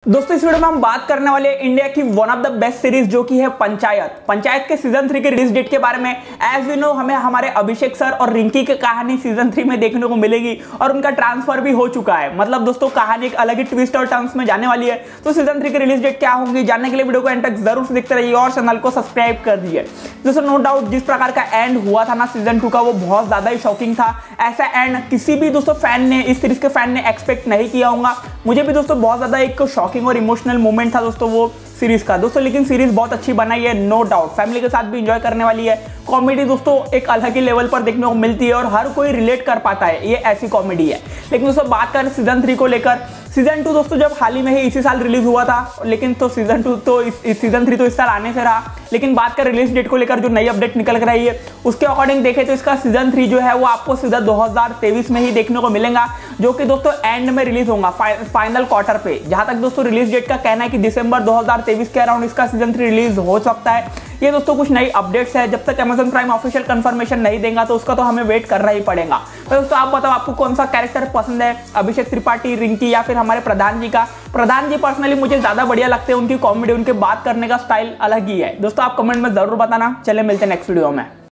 दोस्तों इस वीडियो में हम बात करने वाले हैं इंडिया की one of the best series जो कि है पंचायत के सीजन 3 के रिलीज डेट के बारे में। एज वी नो हमें हमारे अभिषेक सर और रिंकी की कहानी सीजन 3 में देखने को मिलेगी और उनका ट्रांसफर भी हो चुका है। मतलब दोस्तों कहानी एक अलग ही ट्विस्ट और टर्न्स में जाने वाली है। तो सीजन 3 की रिलीज डेट क्या होगी जानने के लिए वीडियो को एंड तक जरूर से देखते रहिए और चैनल को सब्सक्राइब कर दीजिए। दोस्तों नो डाउट जिस प्रकार का एंड हुआ था ना सीजन 2 का वो बहुत ज्यादा ही शॉकिंग था। ऐसा एंड किसी भी दोस्तों फैन ने इस सीरीज के फैन ने एक्सपेक्ट नहीं किया होगा। मुझे भी दोस्तों बहुत ज्यादा एक शॉकिंग और इमोशनल मोमेंट था दोस्तों वो सीरीज का दोस्तों। लेकिन सीरीज बहुत अच्छी बनाई है नो डाउट, फैमिली के साथ भी एंजॉय करने वाली है। कॉमेडी दोस्तों एक अलग ही लेवल पर देखने को मिलती है और हर कोई रिलेट कर पाता है, ये ऐसी कॉमेडी है। लेकिन दोस्तों बात करें सीजन 3 को लेकर, सीजन 2 दोस्तों जब हाल ही में ही इसी साल रिलीज हुआ था, लेकिन तो सीजन 2 तो सीजन 3 तो इस साल आने से रहा। लेकिन बात कर रिलीज डेट को लेकर जो नई अपडेट निकल कर आई है उसके अकॉर्डिंग देखें तो इसका सीजन 3 जो है वो आपको सीधा 2023 में ही देखने को मिलेगा, जो कि दोस्तों एंड में रिलीज होगा फाइनल क्वार्टर पे। जहां तक दोस्तों रिलीज डेट का कहना है कि दिसंबर 2023 के अराउंड इसका सीजन 3 रिलीज हो सकता है। ये दोस्तों कुछ नई अपडेट्स है, जब तक Amazon प्राइम ऑफिशियल कंफर्मेशन नहीं देगा तो उसका तो हमें वेट करना ही पड़ेगा। तो दोस्तों आप बताओ आपको कौन सा कैरेक्टर पसंद है, अभिषेक त्रिपाठी, रिंकी या फिर हमारे प्रधान जी का। प्रधान जी पर्सनली मुझे ज्यादा बढ़िया लगते हैं, उनकी कॉमेडी, उनके बात करने का स्टाइल अलग ही है। दोस्तों आप कमेंट में जरूर बताना। चले मिलते हैं नेक्स्ट वीडियो में।